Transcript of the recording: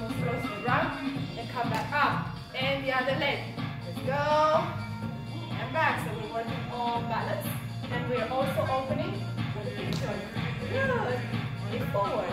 Go slow to the right and come back up. And the other leg. Let's go. And back. So we're working on balance. And we're also opening the picture. Good. And forward.